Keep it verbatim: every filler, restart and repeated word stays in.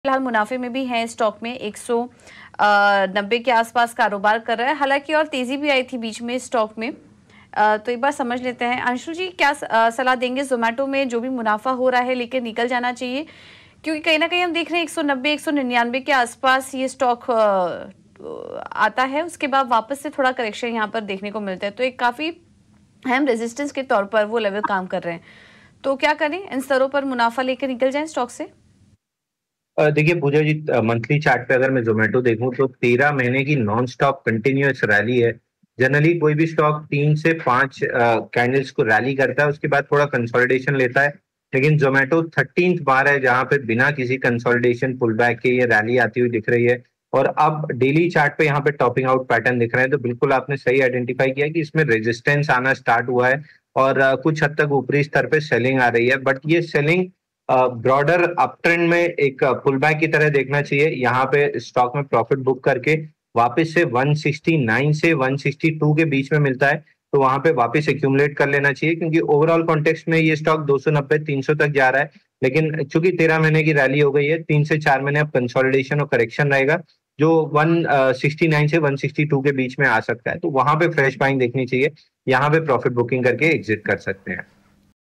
फिलहाल मुनाफे में भी है, स्टॉक में एक सौ नब्बे के आसपास कारोबार कर रहा है। हालांकि और तेजी भी आई थी बीच में स्टॉक में। आ, तो एक बार समझ लेते हैं अंशु जी, क्या सलाह देंगे? जोमेटो में जो भी मुनाफा हो रहा है लेकर निकल जाना चाहिए, क्योंकि कहीं ना कहीं हम देख रहे हैं एक सौ नब्बे एक सौ निन्यानवे के आसपास ये स्टॉक आता है, उसके बाद वापस से थोड़ा करेक्शन यहाँ पर देखने को मिलता है। तो एक काफी अहम रेजिस्टेंस के तौर पर वो लेवल काम कर रहे हैं। तो क्या करें, इन स्तरों पर मुनाफा लेकर निकल जाए स्टॉक से? देखिए पूजा जी, मंथली चार्ट पे अगर मैं जोमेटो देखूं तो तेरह महीने की नॉन स्टॉप कंटिन्यूअस रैली है। जनरली कोई भी स्टॉक तीन से पांच कैंडल्स को रैली करता है, उसके बाद थोड़ा कंसोलिडेशन लेता है। लेकिन जोमेटो थर्टींथ बार है जहां पे बिना किसी कंसोलिडेशन पुल बैक के ये रैली आती हुई दिख रही है। और अब डेली चार्ट पे यहाँ पे टॉपिंग आउट पैटर्न दिख रहे हैं, तो बिल्कुल आपने सही आइडेंटिफाई किया कि इसमें रेजिस्टेंस आना स्टार्ट हुआ है और uh, कुछ हद तक ऊपरी स्तर पे सेलिंग आ रही है। बट ये सेलिंग ब्रॉडर अप ट्रेंड में एक पुल बैक की तरह देखना चाहिए। यहाँ पे स्टॉक में प्रॉफिट बुक करके वापस से एक सौ उनहत्तर से एक सौ बासठ के बीच में मिलता है, तो वहां पे वापस एक्यूमुलेट कर लेना चाहिए, क्योंकि ओवरऑल कॉन्टेक्स्ट में ये स्टॉक दो सौ नब्बे तीन सौ तक जा रहा है। लेकिन चूंकि तेरह महीने की रैली हो गई है, तीन से चार महीने अब कंसोलिडेशन और करेक्शन रहेगा, जो एक सौ उनहत्तर से एक सौ बासठ के बीच में आ सकता है। तो वहां पे फ्रेश बाइंग देखनी चाहिए, यहाँ पे प्रॉफिट बुकिंग करके एग्जिट कर सकते हैं।